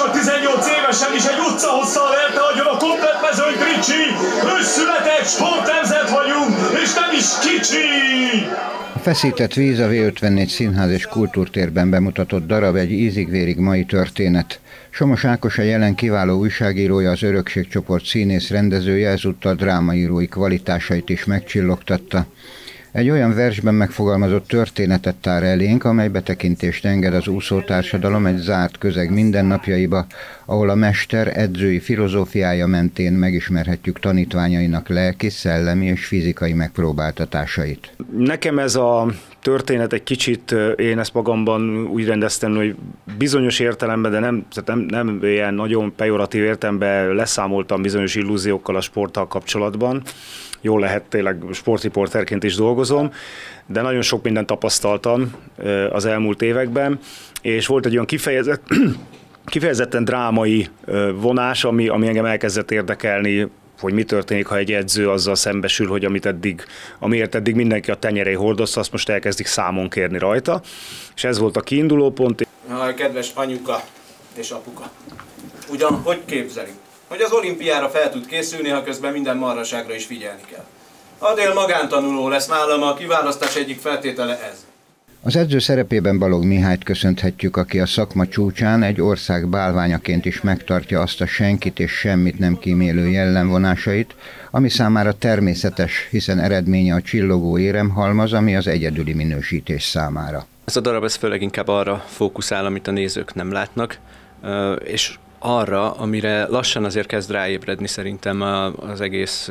csak 18 évesen is egy utcahosszal verte agyon a komplett mezőny Ricsi. Ősszületett sportnemzet vagyunk, és nem is kicsi! A Feszített víz a V54 Színház és Kultúrtérben bemutatott darab egy ízig-vérig mai történet. Somos Ákos a jelen kiváló újságírója, az Örökségcsoport színész rendezője, ezúttal drámaírói kvalitásait is megcsillogtatta. Egy olyan versben megfogalmazott történetet tár elénk, amely betekintést enged az úszótársadalom egy zárt közeg mindennapjaiba, ahol a mester edzői filozófiája mentén megismerhetjük tanítványainak lelki, szellemi és fizikai megpróbáltatásait. Nekem ez a történet egy kicsit, én ezt magamban úgy rendeztem, hogy bizonyos értelemben, de nem ilyen nagyon pejoratív értelemben leszámoltam bizonyos illúziókkal a sporttal kapcsolatban. Jól lehet, tényleg sportriporterként is dolgozom, de nagyon sok mindent tapasztaltam az elmúlt években, és volt egy olyan kifejezetten drámai vonás, ami engem elkezdett érdekelni, hogy mi történik, ha egy edző azzal szembesül, hogy amiért eddig mindenki a tenyerei hordozta, azt most elkezdik számon kérni rajta. És ez volt a kiinduló pont. Kedves anyuka és apuka, ugyan hogy képzelik, hogy az olimpiára fel tud készülni, ha közben minden marhaságra is figyelni kell. Adél magántanuló lesz, nálam a kiválasztás egyik feltétele ez. Az edző szerepében Balogh Mihályt köszönhetjük, aki a szakma csúcsán egy ország bálványaként is megtartja azt a senkit és semmit nem kímélő jellemvonásait, ami számára természetes, hiszen eredménye a csillogó éremhalmaz, ami az egyedüli minősítés számára. Ez a darab főleg inkább arra fókuszál, amit a nézők nem látnak, és arra, amire lassan azért kezd ráébredni szerintem az egész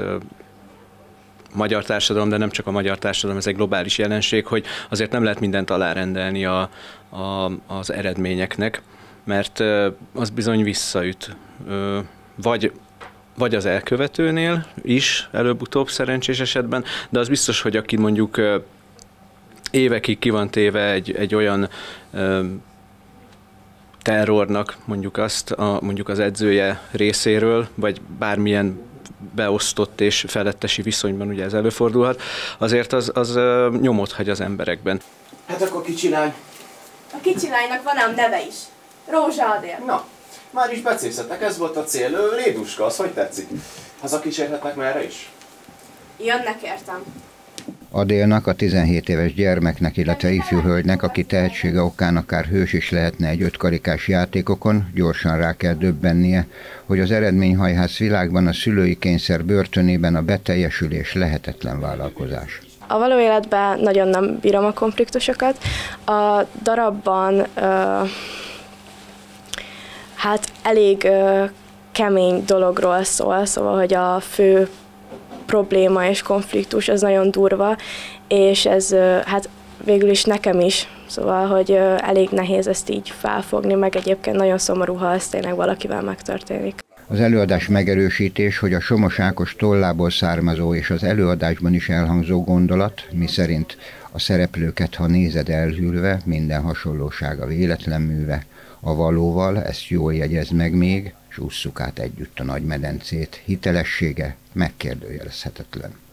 magyar társadalom, de nem csak a magyar társadalom, ez egy globális jelenség, hogy azért nem lehet mindent alárendelni az eredményeknek, mert az bizony visszaüt. Vagy az elkövetőnél is, előbb-utóbb szerencsés esetben, de az biztos, hogy aki mondjuk évekig ki van téve egy olyan terrornak, mondjuk az edzője részéről, vagy bármilyen beosztott és felettesi viszonyban ugye ez előfordulhat, azért az nyomot hagy az emberekben. Hát akkor kicsi lány. A kicsi lánynak van ám neve is. Rózsa Adél. Na, már is becészetek, ez volt a cél. Léduska, az hogy tetszik? Hazakísérhetnek merre is? Jönnek értem. Adélnak, a 17 éves gyermeknek, illetve ifjú hölgynek, aki tehetsége okán akár hős is lehetne egy ötkarikás játékokon, gyorsan rá kell döbbennie, hogy az eredményhajhász világban a szülői kényszer börtönében a beteljesülés lehetetlen vállalkozás. A való életben nagyon nem bírom a konfliktusokat. A darabban hát elég kemény dologról szól, szóval, hogy a fő probléma és konfliktus az nagyon durva, és ez hát végül is nekem is, szóval, hogy elég nehéz ezt így felfogni, meg egyébként nagyon szomorú, ha ez tényleg valakivel megtörténik. Az előadás megerősítés, hogy a Somos Ákos tollából származó és az előadásban is elhangzó gondolat, miszerint a szereplőket, ha nézed elhűlve, minden hasonlósága véletlen műve, a valóval, ezt jól jegyezd meg még, és ússzuk át együtt a nagy medencét, hitelessége megkérdőjelezhetetlen.